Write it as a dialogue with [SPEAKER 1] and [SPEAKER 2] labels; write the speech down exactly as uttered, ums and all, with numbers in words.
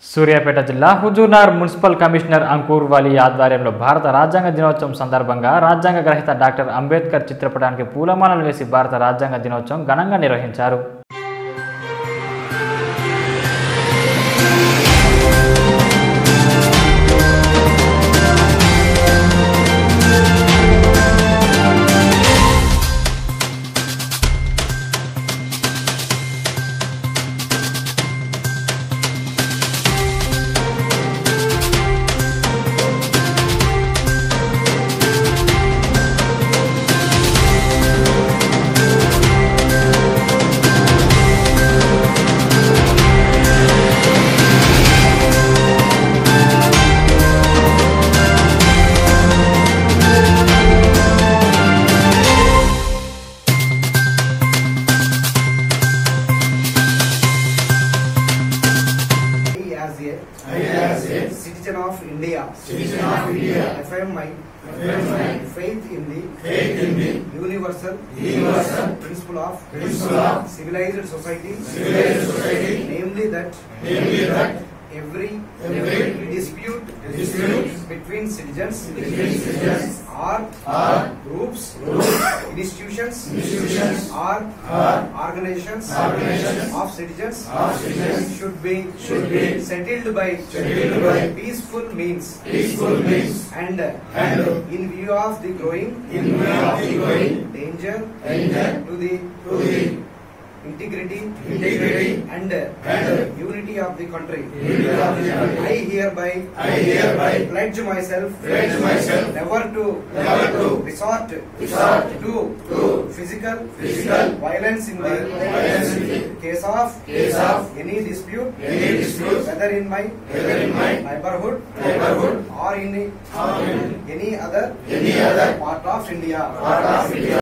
[SPEAKER 1] సూర్యాపేట జిల్లా Huzurnagar municipal commissioner Ankur Wali ఆధ్వర్యంలో భారత రాజ్యాంగ దినోత్సవం సందర్భంగా రాజ్యాంగ గ్రహీత డాక్టర్ అంబేద్కర్ చిత్రపటానికి పూలమాలలు వేసి భారత రాజ్యాంగ దినోత్సవం ఘనంగా నిర్వహించారు.
[SPEAKER 2] I as a citizen of India, citizen of India, affirm my, affirm my faith in the, faith in the universal, universal principle of, principle of civilized society, civilized society, namely that, namely that every, every dispute, dispute between citizens, between citizens, or, or groups, groups, institutions, institutions, or, or organizations, organizations of citizens, of citizens should be, should be settled by, settled by peaceful means, peaceful means, and, and in view of the growing, in view of the growing danger, danger to the, to the integrity, integrity, and, and unity of the country. Unity of the country. I hereby, I hereby pledge myself, pledge myself, never to, never to resort, resort to, to physical, physical violence in the, violence in the case of, case of any dispute, any dispute, whether in my, whether in my neighborhood, neighborhood, or in, or in any other, any other part of India, part of India.